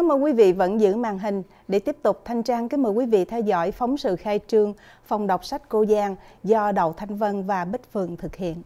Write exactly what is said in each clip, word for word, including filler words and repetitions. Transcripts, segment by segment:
Cảm ơn quý vị vẫn giữ màn hình. Để tiếp tục, Thanh Trang kính mời quý vị theo dõi phóng sự khai trương phòng đọc sách Cô Giang do Đậu Thanh Vân và Bích Phượng thực hiện.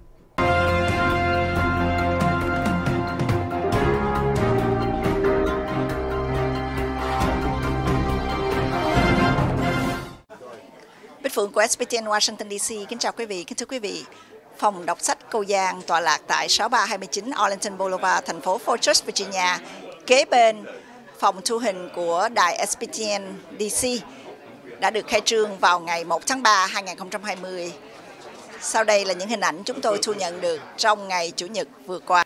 Bích Phượng của ét pê tê en Washington đê xê kính chào quý vị. Kính thưa quý vị, phòng đọc sách Cô Giang tọa lạc tại sáu ba hai chín Arlington Boulevard, thành phố Fort Worth, Virginia, kế bên phòng thu hình của đài ét pê tê en đê xê, đã được khai trương vào ngày một tháng ba hai nghìn không trăm hai mươi. Sau đây là những hình ảnh chúng tôi thu nhận được trong ngày Chủ nhật vừa qua.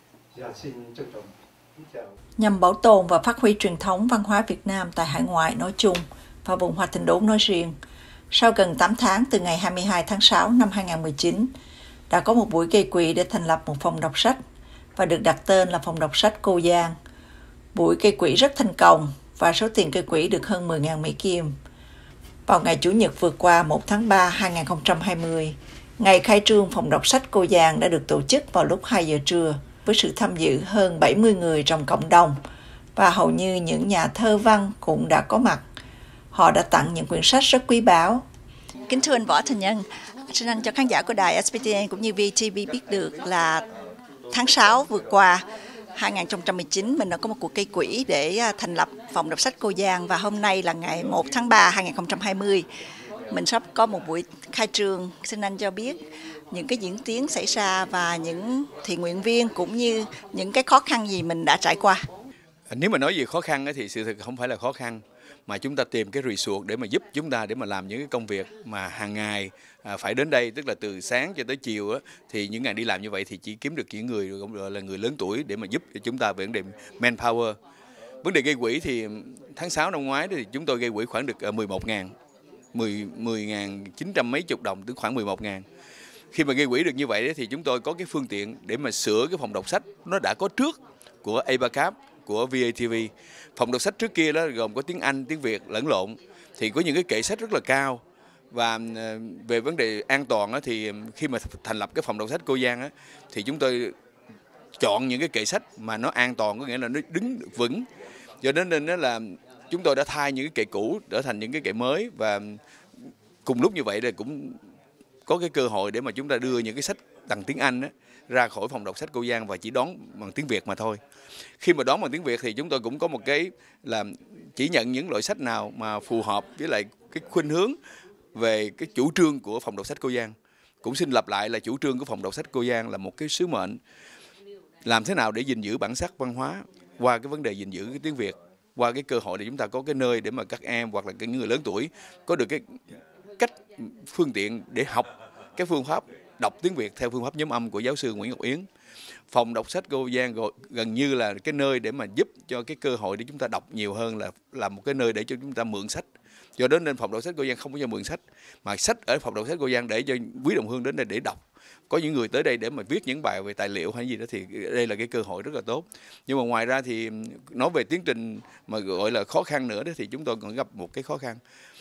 Nhằm bảo tồn và phát huy truyền thống văn hóa Việt Nam tại hải ngoại nói chung và vùng Hoa Thịnh Đốn nói riêng, sau gần tám tháng từ ngày hai mươi hai tháng sáu năm hai nghìn không trăm mười chín, đã có một buổi gây quỹ để thành lập một phòng đọc sách và được đặt tên là phòng đọc sách Cô Giang. Buổi gây quỹ rất thành công và số tiền gây quỹ được hơn mười nghìn Mỹ Kim. Vào ngày Chủ nhật vừa qua một tháng ba hai nghìn không trăm hai mươi, ngày khai trương phòng đọc sách Cô Giang đã được tổ chức vào lúc hai giờ trưa với sự tham dự hơn bảy mươi người trong cộng đồng và hầu như những nhà thơ văn cũng đã có mặt. Họ đã tặng những quyển sách rất quý báu. Kính thưa anh Võ Thành Nhân, xin anh cho khán giả của đài ét pê tê en cũng như vê tê vê biết được là tháng sáu vừa qua hai nghìn không trăm mười chín mình đã có một cuộc gây quỹ để thành lập phòng đọc sách Cô Giang, và hôm nay là ngày một tháng ba hai nghìn không trăm hai mươi. Mình sắp có một buổi khai trương. Xin anh cho biết những cái diễn tiến xảy ra và những thiện nguyện viên cũng như những cái khó khăn gì mình đã trải qua. Nếu mà nói về khó khăn thì sự thực không phải là khó khăn, mà chúng ta tìm cái resource để mà giúp chúng ta để mà làm những cái công việc mà hàng ngày phải đến đây, tức là từ sáng cho tới chiều á, thì những ngày đi làm như vậy thì chỉ kiếm được những người gọi là người lớn tuổi để mà giúp cho chúng ta về vấn đề manpower. Vấn đề gây quỹ thì tháng sáu năm ngoái thì chúng tôi gây quỹ khoảng được mười một nghìn, mười nghìn chín trăm mấy chục đồng, tức khoảng mười một nghìn. Khi mà gây quỹ được như vậy thì chúng tôi có cái phương tiện để mà sửa cái phòng đọc sách nó đã có trước của Abacab, của vê a tê vê. Phòng đọc sách trước kia đó gồm có tiếng Anh, tiếng Việt lẫn lộn, thì có những cái kệ sách rất là cao. Và về vấn đề an toàn thì khi mà thành lập cái phòng đọc sách Cô Giang thì chúng tôi chọn những cái kệ sách mà nó an toàn, có nghĩa là nó đứng được vững. Do đó nên là chúng tôi đã thay những cái kệ cũ trở thành những cái kệ mới, và cùng lúc như vậy thì cũng có cái cơ hội để mà chúng ta đưa những cái sách bằng tiếng Anh ra khỏi phòng đọc sách Cô Giang và chỉ đón bằng tiếng Việt mà thôi. Khi mà đón bằng tiếng Việt thì chúng tôi cũng có một cái là chỉ nhận những loại sách nào mà phù hợp với lại cái khuynh hướng về cái chủ trương của phòng đọc sách Cô Giang. Cũng xin lặp lại là chủ trương của phòng đọc sách Cô Giang là một cái sứ mệnh làm thế nào để gìn giữ bản sắc văn hóa qua cái vấn đề gìn giữ cái tiếng Việt, qua cái cơ hội để chúng ta có cái nơi để mà các em hoặc là những người lớn tuổi có được cái cách phương tiện để học cái phương pháp đọc tiếng Việt theo phương pháp nhóm âm của giáo sư Nguyễn Ngọc Yến. Phòng đọc sách Cô Giang gần như là cái nơi để mà giúp cho cái cơ hội để chúng ta đọc nhiều hơn là là một cái nơi để cho chúng ta mượn sách. Do đó nên phòng đọc sách Cô Giang không có cho mượn sách, mà sách ở phòng đọc sách Cô Giang để cho quý đồng hương đến đây để đọc. Có những người tới đây để mà viết những bài về tài liệu hay gì đó thì đây là cái cơ hội rất là tốt. Nhưng mà ngoài ra thì nói về tiến trình mà gọi là khó khăn nữa đó thì chúng tôi còn gặp một cái khó khăn.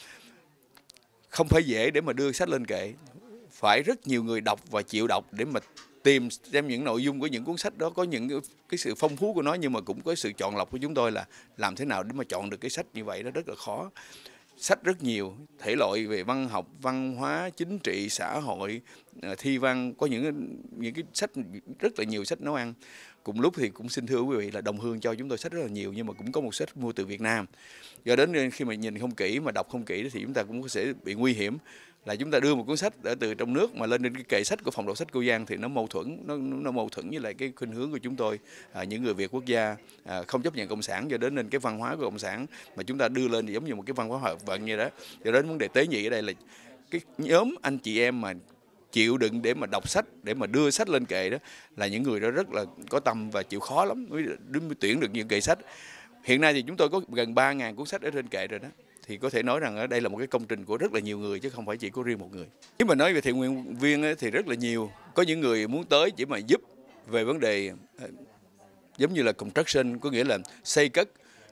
Không phải dễ để mà đưa sách lên kệ, phải rất nhiều người đọc và chịu đọc để mà tìm xem những nội dung của những cuốn sách đó có những cái, cái sự phong phú của nó, nhưng mà cũng có sự chọn lọc của chúng tôi là làm thế nào để mà chọn được cái sách như vậy, đó rất là khó. Sách rất nhiều, thể loại về văn học, văn hóa, chính trị, xã hội, thi văn, có những những cái sách rất là nhiều sách nấu ăn. Cùng lúc thì cũng xin thưa quý vị là đồng hương cho chúng tôi sách rất là nhiều, nhưng mà cũng có một sách mua từ Việt Nam. Do đến nên khi mà nhìn không kỹ mà đọc không kỹ thì chúng ta cũng sẽ bị nguy hiểm là chúng ta đưa một cuốn sách ở từ trong nước mà lên đến cái kệ sách của phòng đọc sách Cô Giang thì nó mâu thuẫn, nó nó mâu thuẫn với lại cái khuynh hướng của chúng tôi, à, những người Việt quốc gia à, không chấp nhận cộng sản. Do đến nên cái văn hóa của cộng sản mà chúng ta đưa lên thì giống như một cái văn hóa hợp vận như đó. Do đến vấn đề tế nhị ở đây là cái nhóm anh chị em mà chịu đựng để mà đọc sách, để mà đưa sách lên kệ đó là những người đó rất là có tâm và chịu khó lắm mới, mới tuyển được những kệ sách. Hiện nay thì chúng tôi có gần ba nghìn cuốn sách ở trên kệ rồi đó. Thì có thể nói rằng ở đây là một cái công trình của rất là nhiều người chứ không phải chỉ có riêng một người. Nếu mà nói về thiện nguyện viên thì rất là nhiều. Có những người muốn tới chỉ mà giúp về vấn đề giống như là construction, có nghĩa là xây cất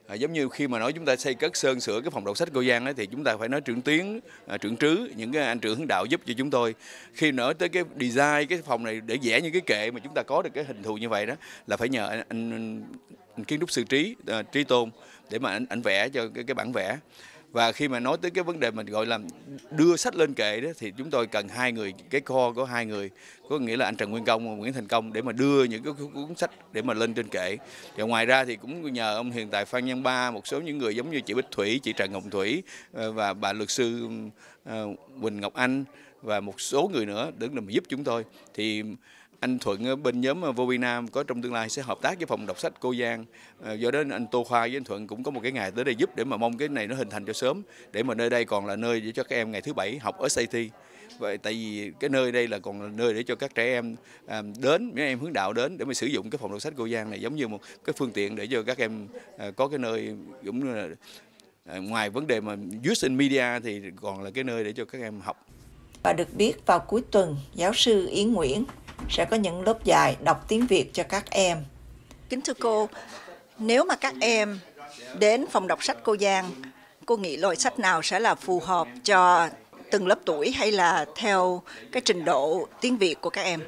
À, giống như khi mà nói chúng ta xây cất sơn sửa cái phòng đọc sách Cô Giang ấy, thì chúng ta phải nói trưởng tuyến, à, trưởng trứ, những cái anh trưởng hướng đạo giúp cho chúng tôi. Khi nói tới cái design cái phòng này để vẽ những cái kệ mà chúng ta có được cái hình thù như vậy đó, là phải nhờ anh, anh, anh kiến trúc sư Trí, à, Trí Tôn để mà anh, anh vẽ cho cái, cái bản vẽ. Và khi mà nói tới cái vấn đề mình gọi là đưa sách lên kệ đó, thì chúng tôi cần hai người, cái kho có hai người, có nghĩa là anh Trần Nguyên Công và Nguyễn Thành Công, để mà đưa những cái cuốn sách để mà lên trên kệ. Và ngoài ra thì cũng nhờ ông hiện tại Phan Nhân Ba, một số những người giống như chị Bích Thủy, chị Trần Ngọc Thủy và bà luật sư Quỳnh Ngọc Anh và một số người nữa để mà giúp chúng tôi. Thì anh Thuận bên nhóm Vô Vi Nam có trong tương lai sẽ hợp tác với phòng đọc sách Cô Giang. À, do đó anh Tô Khoa với anh Thuận cũng có một cái ngày tới đây giúp, để mà mong cái này nó hình thành cho sớm, để mà nơi đây còn là nơi để cho các em ngày thứ bảy học ở ét a tê. Vậy tại vì cái nơi đây là còn là nơi để cho các trẻ em à, đến, mấy em hướng đạo đến để mà sử dụng cái phòng đọc sách Cô Giang này giống như một cái phương tiện để cho các em à, có cái nơi cũng như là à, ngoài vấn đề mà using media thì còn là cái nơi để cho các em học. Và được biết vào cuối tuần, giáo sư Yến Nguyễn sẽ có những lớp dạy đọc tiếng Việt cho các em. Kính thưa cô, nếu mà các em đến phòng đọc sách Cô Giang, cô nghĩ loại sách nào sẽ là phù hợp cho từng lớp tuổi hay là theo cái trình độ tiếng Việt của các em?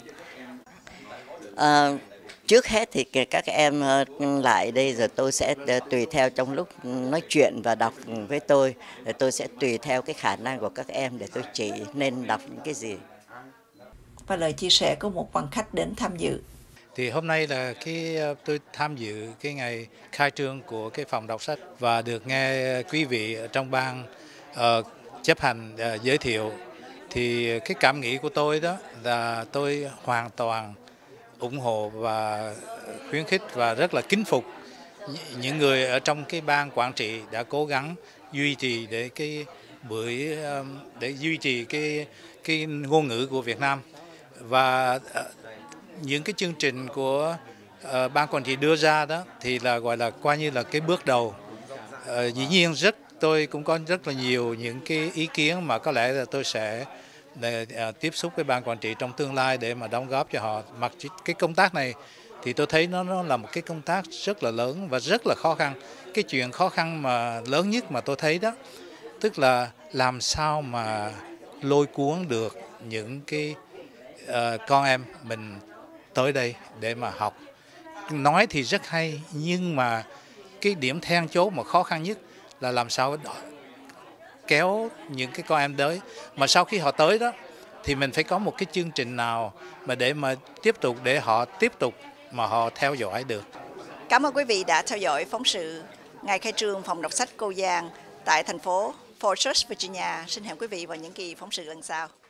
À, trước hết thì các em lại đây rồi tôi sẽ tùy theo trong lúc nói chuyện và đọc với tôi, rồi tôi sẽ tùy theo cái khả năng của các em để tôi chỉ nên đọc những cái gì. Và lời chia sẻ của một quan khách đến tham dự. Thì hôm nay là cái tôi tham dự cái ngày khai trương của cái phòng đọc sách và được nghe quý vị trong ban uh, chấp hành uh, giới thiệu. Thì cái cảm nghĩ của tôi đó là tôi hoàn toàn ủng hộ và khuyến khích và rất là kính phục những người ở trong cái ban quản trị đã cố gắng duy trì để cái buổi để duy trì cái cái ngôn ngữ của Việt Nam. Và những cái chương trình của uh, ban quản trị đưa ra đó thì là gọi là coi như là cái bước đầu. Uh, dĩ nhiên rất tôi cũng có rất là nhiều những cái ý kiến mà có lẽ là tôi sẽ để, uh, tiếp xúc với ban quản trị trong tương lai để mà đóng góp cho họ. Mặc cái công tác này thì tôi thấy nó nó là một cái công tác rất là lớn và rất là khó khăn. Cái chuyện khó khăn mà lớn nhất mà tôi thấy đó, tức là làm sao mà lôi cuốn được những cái uh, con em mình tới đây để mà học. Nói thì rất hay, nhưng mà cái điểm then chốt mà khó khăn nhất là làm sao kéo những cái con em tới. Mà sau khi họ tới đó thì mình phải có một cái chương trình nào mà để mà tiếp tục để họ tiếp tục mà họ theo dõi được. Cảm ơn quý vị đã theo dõi phóng sự ngày khai trương phòng đọc sách Cô Giang tại thành phố Fort Worth, Virginia. Xin hẹn quý vị vào những kỳ phóng sự lần sau.